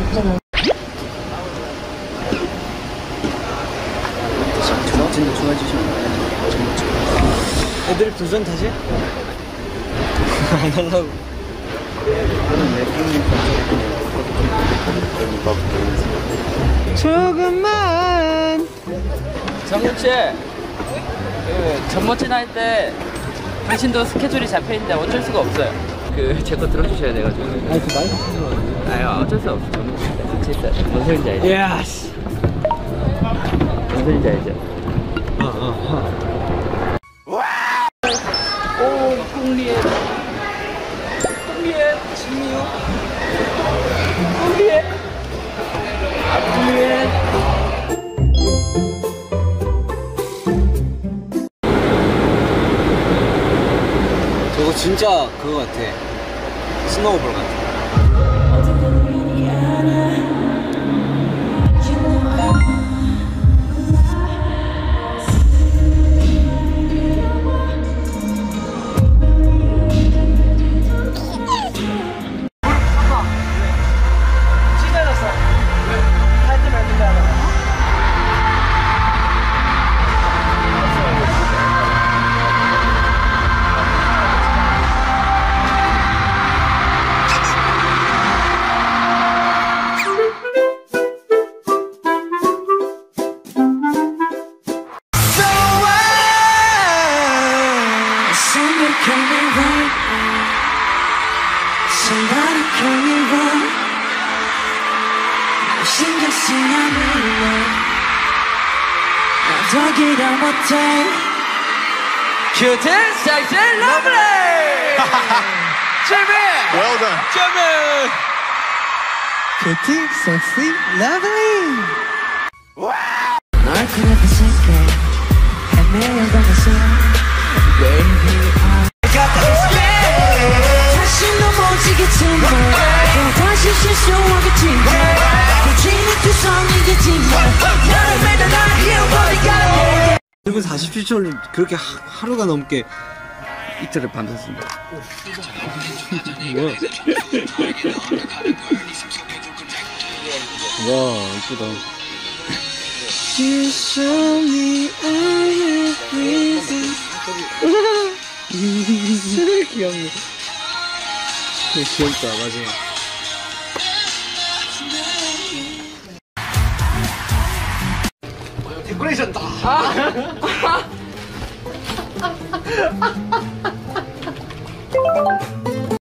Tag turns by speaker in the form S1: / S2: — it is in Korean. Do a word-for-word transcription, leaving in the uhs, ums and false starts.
S1: 진짜 좋아해주시면 애들 도전 다시 해? 안 하려고. 조금만.
S2: 정우씨, 그 전모친 할 때 당신도 스케줄이 잡혀 있는데 어쩔 수가 없어요. 그 제 거 들어주셔야 돼가지고.
S1: 아니 그 마이크 쓰는 거 아니야?
S2: 아유 어쩔 수 없어. 같이 있어야 돼. 뭔 소리인지 알죠?
S1: 야 씨.
S2: 뭔 소리인지 알죠?
S1: 어어
S2: 오, 꽁리에 꽁리에 진미요 꽁리에 꽁리에
S1: 저거 진짜 그거 같아. 스노우볼 같아.
S3: Somebody call me right. 신경 쓰냐면 나 더 기다 못해.
S2: 큐트 섹시 러블리 제비
S4: Well done.
S2: 제비
S1: 큐티 섹시 러블리.
S3: 널 그렇게 생각해 헤매어가면서 Baby I got that 다시 넘어지겠지만 또 다시 실수하겠지만 굳이는 투성이겠지만 나를 매달 날 잃어버리가
S1: 그리고 사십칠 초를 그렇게 하, 하루가 넘게 이틀을 밤샜습니다. 뭐야? 와 이쁘다. You show me I have reason. 귀엽네. 귀엽다 맞아. 데코레이션 다.
S2: 아.